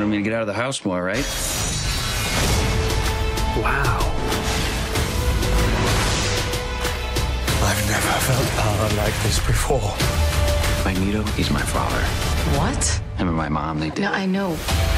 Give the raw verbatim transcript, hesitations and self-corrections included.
wanted me to get out of the house more, right? Wow. I've never felt power like this before. Magneto, he's my father. What? Him and my mom, they did. No, I know.